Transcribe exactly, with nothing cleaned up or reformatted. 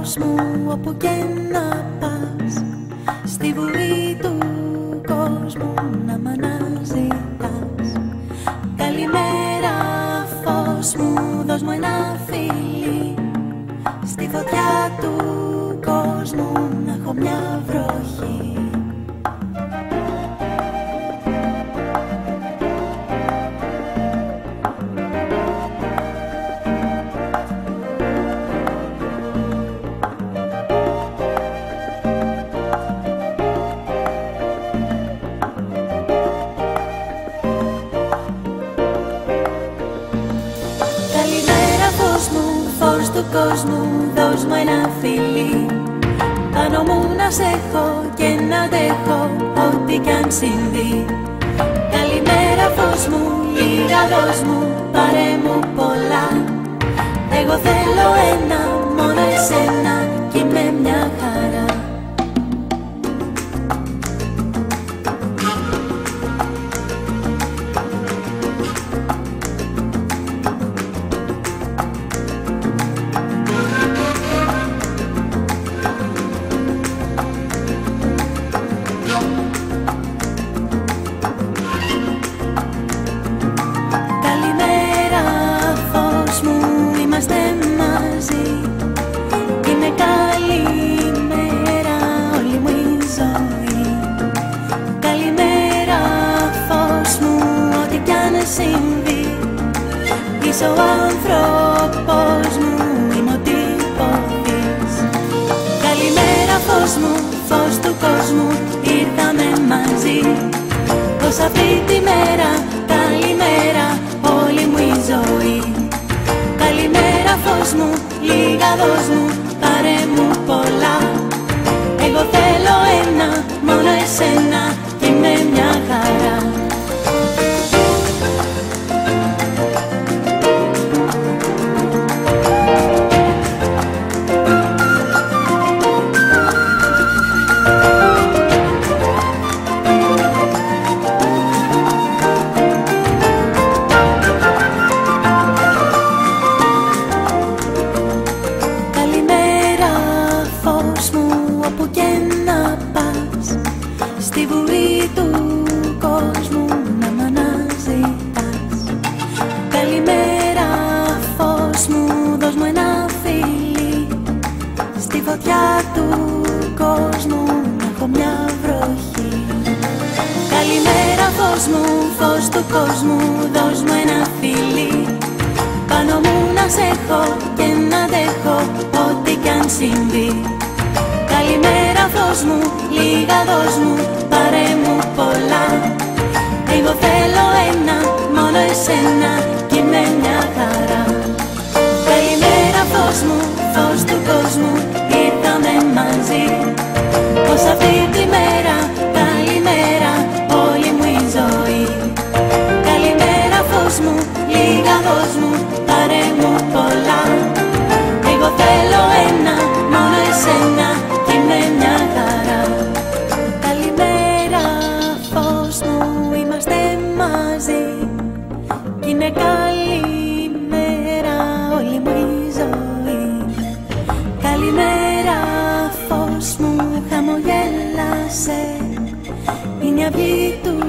φως μου όπου και να πας, στη βουή του κόσμου να μ' αναζητάς. Καλημέρα φως μου, δώσ' μου ένα φιλί, στη φωτιά του κόσμου να έχω μια βροχή. Φως του κόσμου, δώσ' μου ένα φιλί, πάνω μου να σε έχω και να αντέχω ό,τι κι αν συμβεί. Καλημέρα φως μου, λίγα δώσ' μου, πάρε μου πολλά. Εγώ θέλω ένα, μόνο εσένα κι είμαι μια χαρά. Είσαι ο άνθρωπος μου, είμαι ο τύπος. Καλημέρα φως μου, φως του κόσμου, ήρθαμε μαζί. Πως αυτή τη μέρα, καλημέρα, όλη μου η ζωή. Καλημέρα φως μου, λίγα δώσ' μου, πάρε μου πολλά. Εγώ θέλω ένα, μόνο εσένα κι είμαι μια χαρά. Όπου και να πας, στη βουή του κόσμου να μ' αναζητάς. Καλημέρα φως μου, δώσ' μου ένα φιλί, στη φωτιά του κόσμου να έχω μια βροχή. Καλημέρα φως μου, φως του κόσμου, δώσ' μου ένα φιλί, πάνω μου να σε έχω και να αντέχω ό,τι κι αν συμβεί. Καλημέρα φως μου, λίγα δώσ' μου, πάρε μου πολλά. Εγώ θέλω ένα, μόνο εσένα κι είμαι μια χαρά. Καλημέρα φως μου, φως του κόσμου, ήρθαμε μαζί. Πως αυτή τη μέρα, καλημέρα, όλη μου η ζωή. Καλημέρα φως μου, λίγα δώσ' μου, πάρε μου πολλά. Εγώ θέλω ένα, μόνο εσένα κι είμαι μια χαρά. Καλημέρα φως μου, είμαστε μαζί κι είναι καλημέρα όλη μου η ζωή. Καλημέρα φως μου, χαμογέλασε, είναι η αυγή του